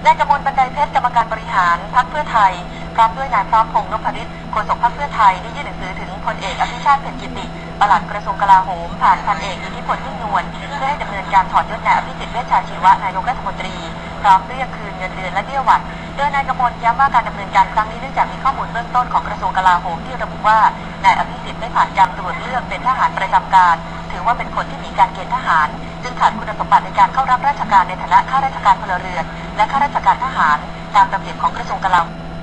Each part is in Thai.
นายกมล บรรไดเพชรกรรมการบริหารพรรคเพื่อไทยพร้อมด้วยนายพร้อมพงษ์นพฤทธิ์โฆษกพรรคเพื่อไทยได้ยื่นหนังสือถึงพลเอกอภิชาติเพ็ญกิติปลัดกระทรวงกลาโหมผ่านพันเอกอิทธิพลมิ่งนวลเพื่อให้ดำเนินการถอดยศนายอภิสิทธิ์เวชชาชีวะนายกรัฐมนตรีพร้อมเรียกคืนเงินเดือนและเบี้ยหวัดโดยนายกมลย้ำว่าการดำเนินการครั้งนี้เนื่องจากมีข้อมูลเบื้องต้นของกระทรวงกลาโหมที่ระบุว่านายอภิสิทธิ์ได้ผ่านการตรวจเลือกเป็นทหารประจำการถือว่าเป็นคนที่มีการเกณฑ์ทหารจึงขาดคุณสมบัติในการเข้ารับราชการในฐานะข้าราชการพลเรือนและข้าราชการทหารตามระเบียบของกระทรวงกลา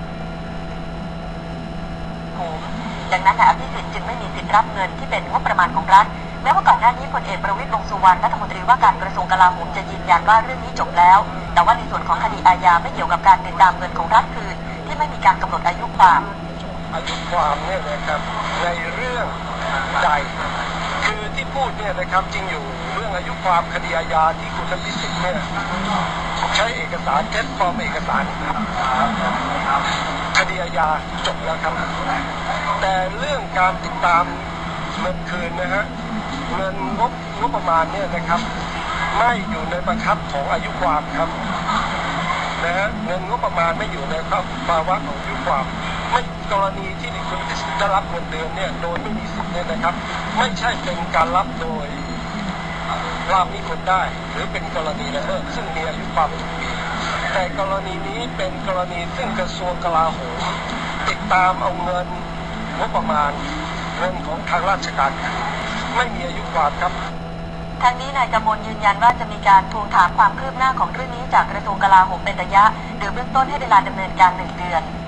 โหมดังนั้นนายอภิสิทธิ์จึงไม่มีสิทธิ์รับเงินที่เป็นงบประมาณของรัฐแม้ว่าก่อนหน้านี้พลเอกประวิตร วงษ์สุวรรณรัฐมนตรีว่าการกระทรวงกลาโหมจะยืนยันว่าเรื่องนี้จบแล้วแต่ว่าในส่วนของคดีอาญาไม่เกี่ยวกับการติดตามเงินของรัฐคืนที่ไม่มีการกำหนดอายุความเนี่ยนะครับในเรื่องใดคือที่พูดเนี่ยนะครับจริงอยู่เรื่องอายุความคดีอาญาที่คุณอภิสิทธิ์เนี่ยใช้เอกสารเท็จปลอมเอกสารคดีอาญาจบแล้วครับแต่เรื่องการติดตามเงินคืนนะฮะเงินงบประมาณเนี่ยนะครับไม่อยู่ในบังคับของอายุความครับนะฮะเงินงบประมาณไม่อยู่ในภาวะของอายุความไม่กรณีที่คุณอภิสิทธิ์ได้รับเงินเดือนเนี่ยโดยไม่มีสิทธิ์เนี่ยนะครับไม่ใช่เป็นการรับโดยลาภมิคนได้หรือเป็นกรณีละเมิดซึ่งมีอายุความ10 ปีแต่กรณีนี้เป็นกรณีซึ่งกระทรวงกลาโหมติดตามเอาเงินงบประมาณเงินของทางราชการไม่มีอายุความครับทั้งนี้นายกมลยืนยันว่าจะมีการทวงถามความคืบหน้าของเรื่องนี้จากกระทรวงกลาโหมเป็นระยะโดยเบื้องต้นให้เวลาดำเนินการ1 เดือน